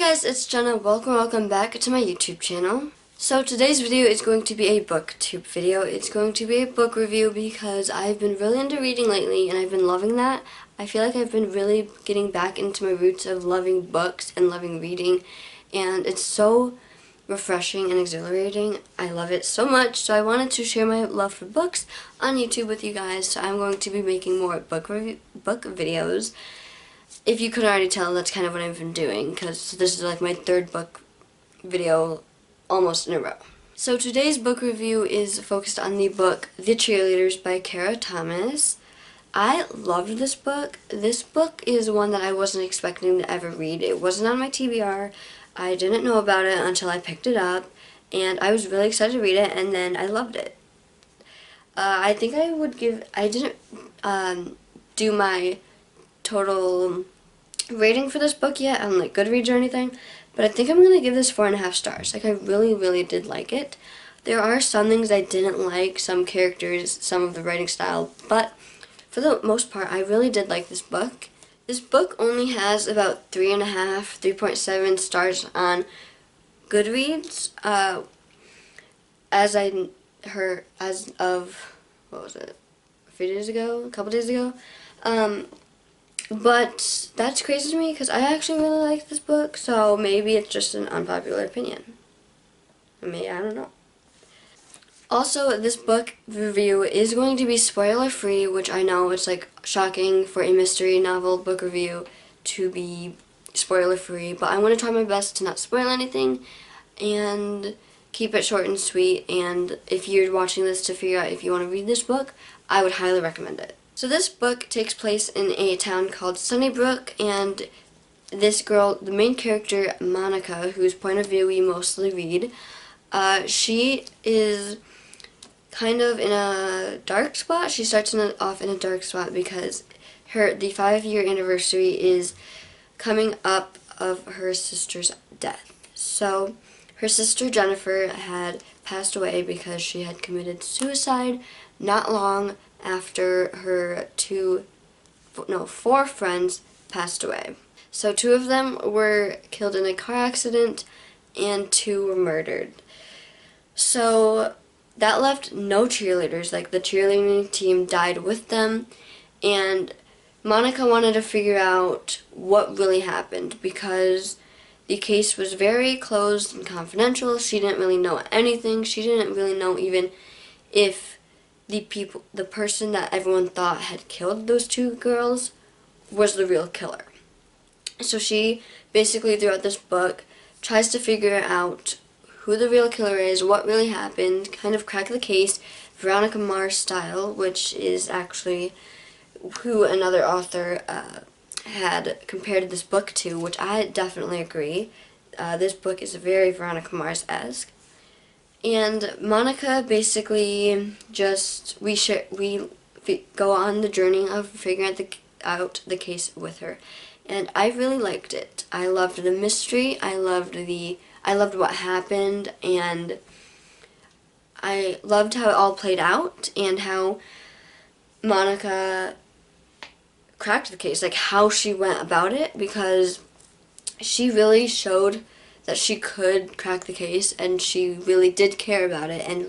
guys, it's Jenna. Welcome back to my YouTube channel. So today's video is going to be a booktube video. It's going to be a book review because I've been really into reading lately and I've been loving that. I feel like I've been really getting back into my roots of loving books and loving reading, and it's so refreshing and exhilarating. I love it so much, so I wanted to share my love for books on YouTube with you guys. So I'm going to be making more book videos. If you couldn't already tell, that's kind of what I've been doing, because this is like my third book video almost in a row. So today's book review is focused on the book The Cheerleaders by Kara Thomas. I loved this book. This book is one that I wasn't expecting to ever read. It wasn't on my TBR. I didn't know about it until I picked it up, and I was really excited to read it, and then I loved it. I think I would give, I didn't do my total rating for this book yet on like Goodreads or anything, but I think I'm going to give this 4.5 stars. Like, I really did like it. There are some things I didn't like, some characters, some of the writing style, but for the most part I really did like this book. This book only has about 3.7 stars on Goodreads, as of, what was it, a couple days ago. But that's crazy to me because I actually really like this book, so maybe it's just an unpopular opinion. I don't know. Also, this book review is going to be spoiler free, which I know it's like shocking for a mystery novel book review to be spoiler free, but I want to try my best to not spoil anything and keep it short and sweet. And if you're watching this to figure out if you want to read this book, I would highly recommend it. So this book takes place in a town called Sunnybrook, and this girl, the main character, Monica, whose point of view we mostly read, she is kind of in a dark spot. She starts off in a dark spot because the 5-year anniversary is coming up of her sister's death. So her sister Jennifer had passed away because she had committed suicide not long after her 4 friends passed away. So 2 of them were killed in a car accident and 2 were murdered. So that left no cheerleaders. Like, the cheerleading team died with them, and Monica wanted to figure out what really happened because the case was very closed and confidential. She didn't really know anything. She didn't really know even if the person that everyone thought had killed those 2 girls was the real killer. So she basically, throughout this book, tries to figure out who the real killer is, what really happened, kind of crack the case, Veronica Mars style, which is actually who another author had compared this book to, which I definitely agree. This book is very Veronica Mars-esque. And Monica basically just, we go on the journey of figuring out the case with her. And I really liked it. I loved the mystery, I loved what happened, and I loved how it all played out and how Monica cracked the case, like how she went about it, because she really showed that she could crack the case, and she really did care about it, and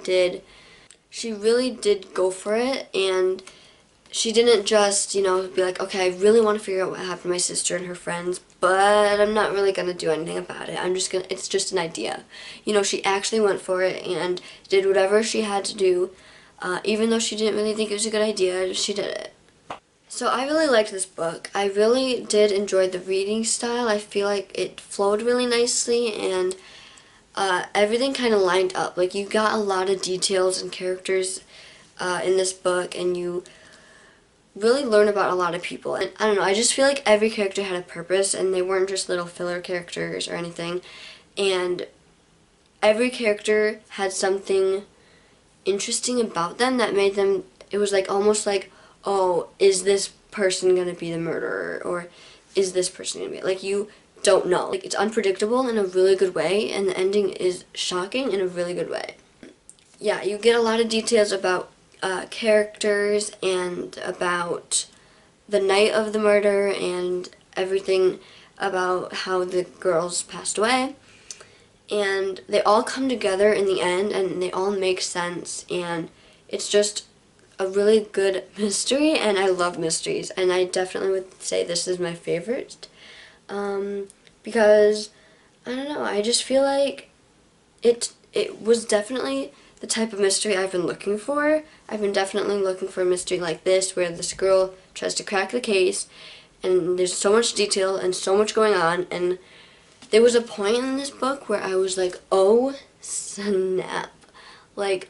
she really did go for it, and she didn't just, be like, okay, I really want to figure out what happened to my sister and her friends, but I'm not really going to do anything about it. It's just an idea. She actually went for it and did whatever she had to do, even though she didn't really think it was a good idea, she did it. So I really liked this book. I really did enjoy the reading style. I feel like it flowed really nicely, and everything kind of lined up. Like, you got a lot of details and characters in this book, and you really learn about a lot of people. And I don't know, I just feel like every character had a purpose, and they weren't just little filler characters or anything. And every character had something interesting about them that made them, it was like almost like, oh, is this person going to be the murderer, or is this person going to be, like, you don't know. Like, it's unpredictable in a really good way, and the ending is shocking in a really good way. Yeah, you get a lot of details about characters and about the night of the murder and everything about how the girls passed away. And they all come together in the end, and they all make sense, and it's just a really good mystery, and I love mysteries, and I definitely would say this is my favorite, because, I don't know, I just feel like it was definitely the type of mystery I've been looking for. I've been definitely looking for a mystery like this, where this girl tries to crack the case, and there's so much detail and so much going on, and there was a point in this book where I was like, oh snap, like,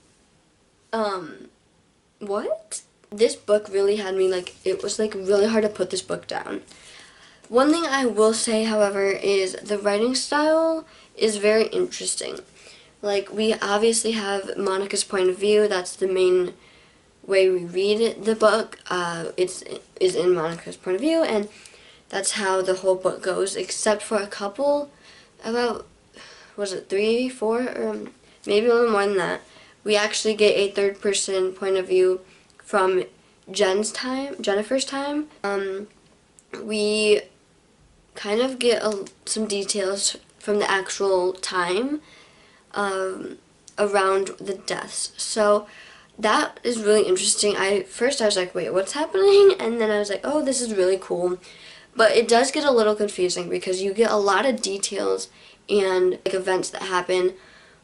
what? This book really had me, like, it was like really hard to put this book down. One thing I will say, however, is the writing style is very interesting. Like, we obviously have Monica's point of view. That's the main way we read the book. Is in Monica's point of view, and that's how the whole book goes, except for a couple, about, was it 3, 4, or maybe a little more than that. We actually get a third-person point of view from Jennifer's time. We kind of get some details from the actual time around the deaths. So that is really interesting. First I was like, wait, what's happening? And then I was like, oh, this is really cool. But it does get a little confusing because you get a lot of details and like events that happen,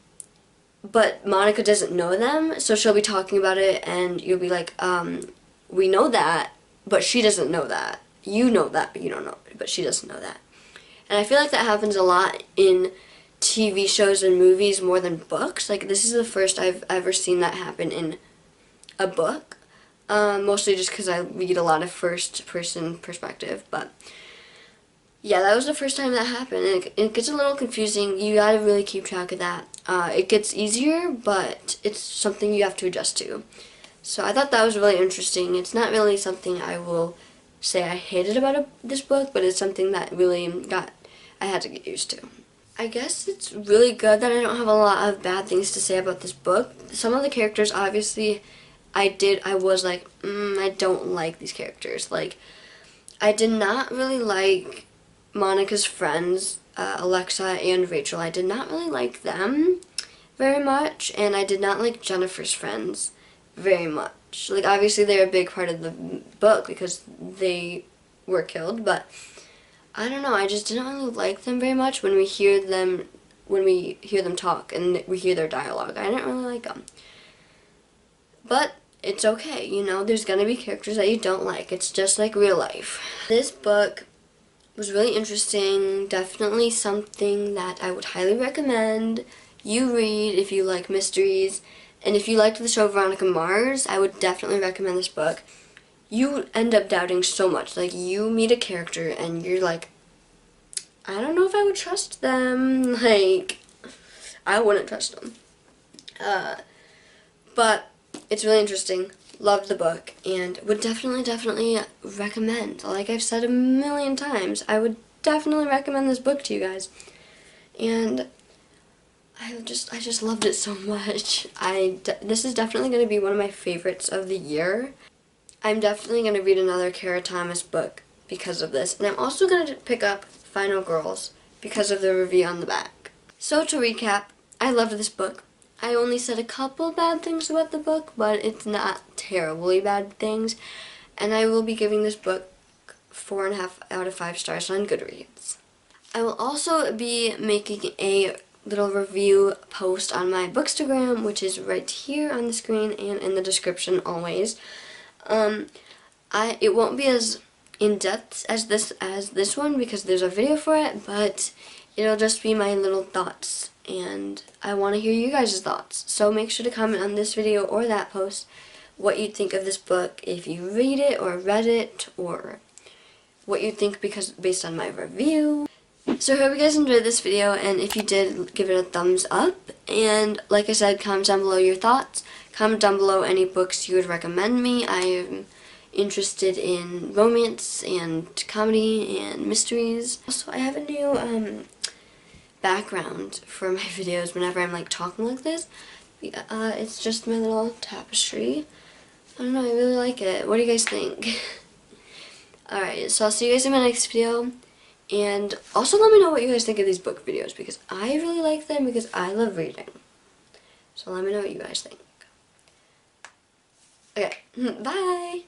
but Monica doesn't know them, so she'll be talking about it and you'll be like, we know that, but she doesn't know that. You know that, but you don't know, but she doesn't know that. And I feel like that happens a lot in TV shows and movies more than books. Like, this is the first I've ever seen that happen in a book. Mostly just because I read a lot of first-person perspective, but yeah, that was the first time that happened, and it gets a little confusing. You gotta really keep track of that. It gets easier, but it's something you have to adjust to. So I thought that was really interesting. It's not really something I will say I hated about this book, but it's something that really I had to get used to. I guess it's really good that I don't have a lot of bad things to say about this book. Some of the characters, obviously, I was like, I don't like these characters. Like, I did not really like Monica's friends, Alexa and Rachel. I did not really like them very much, and I did not like Jennifer's friends very much. Like, obviously they're a big part of the book because they were killed, but I don't know, I just didn't really like them very much when we hear them talk and we hear their dialogue. I didn't really like them. But it's okay, you know, there's gonna be characters that you don't like. It's just like real life. This book was really interesting, definitely something that I would highly recommend you read if you like mysteries. And if you liked the show Veronica Mars, I would definitely recommend this book. You end up doubting so much. Like, you meet a character and you're like, I don't know if I would trust them. Like, I wouldn't trust them. But it's really interesting. Loved the book and would definitely recommend. Like I've said a million times, I would definitely recommend this book to you guys. And I just loved it so much. This is definitely going to be one of my favorites of the year. I'm definitely going to read another Kara Thomas book because of this. And I'm also going to pick up Final Girls because of the review on the back. So to recap, I loved this book. I only said a couple bad things about the book, but it's not terribly bad things. And I will be giving this book 4.5 out of 5 stars on Goodreads. I will also be making a little review post on my Bookstagram, which is right here on the screen and in the description always. It won't be as in-depth as this one because there's a video for it, but it'll just be my little thoughts, and I want to hear you guys' thoughts. So make sure to comment on this video or that post what you think of this book, if you read it or read it, or what you think based on my review. So I hope you guys enjoyed this video, and if you did, give it a thumbs up. And like I said, comment down below your thoughts. Comment down below any books you would recommend me. I am interested in romance and comedy and mysteries. Also, I have a new background for my videos whenever I'm like talking like this. It's just my little tapestry. I don't know, I really like it. What do you guys think? Alright, so I'll see you guys in my next video. And also let me know what you guys think of these book videos, because I really like them because I love reading. So let me know what you guys think. Okay, bye!